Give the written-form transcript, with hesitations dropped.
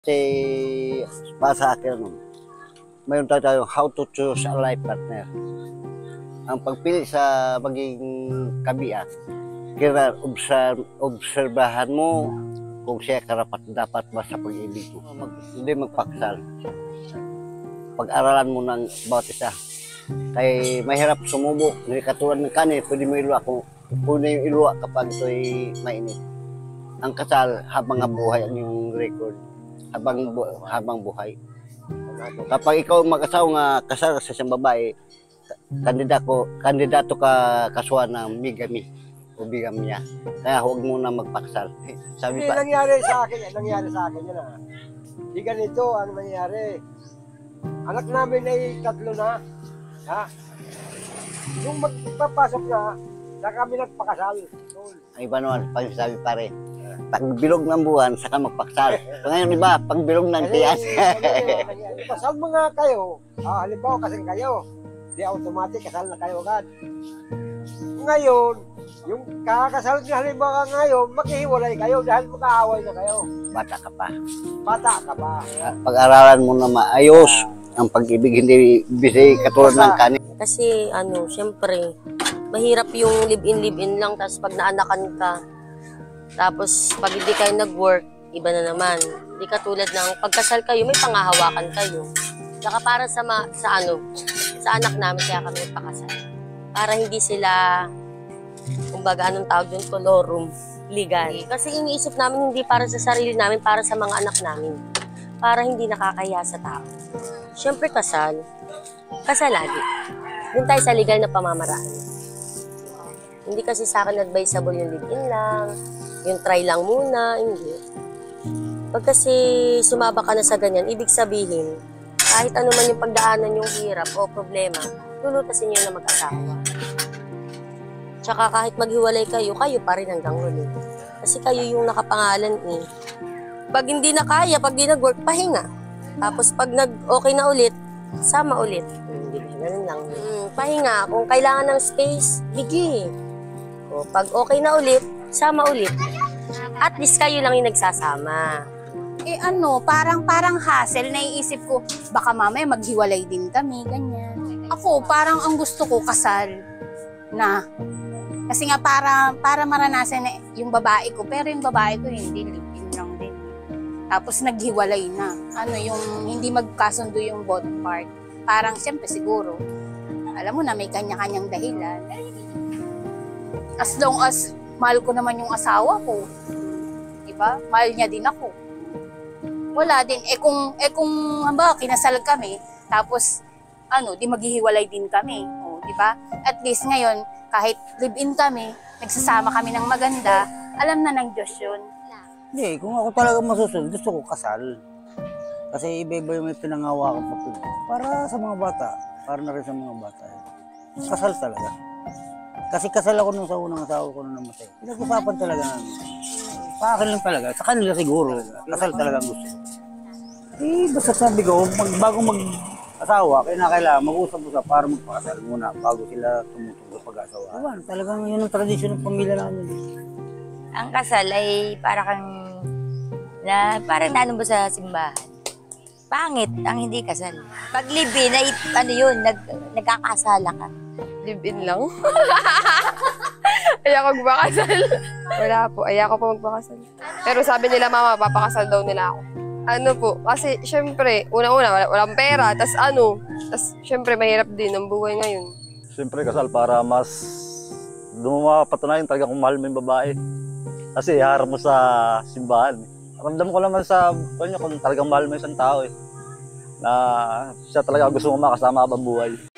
Kasi para sa akin, mayroon tayong how to choose a life partner. Ang pagpili sa maging kabiyak, kaya obserbahan mo kung siya karapat dapat ba sa pag-ibig mo. Hindi magpaksal. Pag-aralan mo ng bawat isa. Kaya mahirap sumubo. Hindi katulad ng kanin, pwede mo iluwa kung pwede yung iluwa kapag ito'y mainit. Ang kasal habang buhay ang yung record. Habang buhay. Kapag ikaw mag-asawa nga kasal sa isang babae, kandidato ka kasuhan ng bigamy o bigamya. Kaya huwag mo na magpaksal. Sabi pa, nangyari sa akin yun ah. Di ganito ang nangyari. Anak namin ay 3 na. Ha? Yung magpapasok na kami nagpakasal. Ang iba naman, pag sabi pare, pag bilog ng buwan, saka magpaksal. So ngayon iba, pag bilog ng tiyan. Kasal mo nga kayo. Halimbawa kasal kayo. Di automatic kasal na kayo agad. Ngayon, yung kakasal niya halimbawa ngayon, maghihiwalay kayo dahil mag-aaway na kayo. Bata ka pa. Bata ka pa. Pag-aralan mo na maayos ang pag-ibig, hindi busy katulad ng kanin. Kasi syempre, mahirap yung live-in lang, tapos pag naanakan ka, tapos pag hindi kayo nag-work, iba na naman. Hindi katulad ng pagkasal kayo, may pangahawakan kayo. Saka para sa anak namin, kaya kami nagpakasal. Para hindi sila, kumbaga anong tawag doon, colorum, legal. Kasi iniisip namin hindi para sa sarili namin, para sa mga anak namin. Para hindi nakakaya sa tao. Siyempre kasal lagi. Doon tayo sa legal na pamamaraan. Hindi kasi sa akin advisable yung live-in lang, yung try lang muna, hindi. Pag kasi sumaba ka na sa ganyan, ibig sabihin, kahit ano man yung pagdaanan yung hirap o problema, lulutasin nyo na mag-asawa. Tsaka kahit maghiwalay kayo, kayo pa rin hanggang huli. Kasi kayo yung nakapangalan eh. Pag hindi na kaya, pag di nag-work, pahinga. Tapos pag nag-okay na ulit, sama ulit. Ganun lang. Pahinga. Kung kailangan ng space, bigi. O, pag okay na ulit, sama ulit. At least kayo lang yung nagsasama. Parang hassle. Naiisip ko, baka mamaya maghiwalay din kami, ganyan. Ako, parang ang gusto ko kasal na. Kasi nga para maranasan na yung babae ko, pero yung babae ko hindi, live-in lang din. Tapos naghiwalay na. Yung hindi magkasundo yung both part. Parang siyempre siguro, alam mo na may kanya-kanyang dahilan. As long as mahal ko naman yung asawa ko, diba? Mahal niya din ako. Wala din. Kung hamba, kinasal kami, tapos, di maghihiwalay din kami. O, diba? At least ngayon, kahit live-in kami, nagsasama kami ng maganda, alam na ng Diyos yun. Hindi, kung ako talaga masusunod, gusto ko kasal. Kasi iba-iba yung may pinangawakan pa po. Para sa mga bata, para na rin sa mga bata. Kasal talaga. Kasi kasal ako nung sa unang asawa ko na namatay. Pinag-usapan talaga namin. Sa akin lang talaga, sa kanila siguro, kasal talaga ang gusto. Basta sabi ko, bago mag-asawa, kailangan mag-usap-usap para magpakasal muna bago sila tumutong sa pag-asawa. Talagang yun ang tradisyon ng pamilya namin. Ang kasal ay parang naano mo sa simbahan. Pangit ang hindi kasal. Pag live-in ay nagkakasala ka. Live-in lang? Ayoko magpakasal. Wala po, ayoko po magpakasal. Pero sabi nila mama, papakasal daw nila ako. Kasi syempre, una-una, walang pera, tas syempre mahirap din ang buhay ngayon. Siyempre kasal para mas mapatunayan talaga kung mahal mo yung babae. Kasi iharap mo sa simbahan. Ramdam ko naman sa kanya kung talagang mahal mo isang tao na siya talaga gusto mo makasama habang buhay.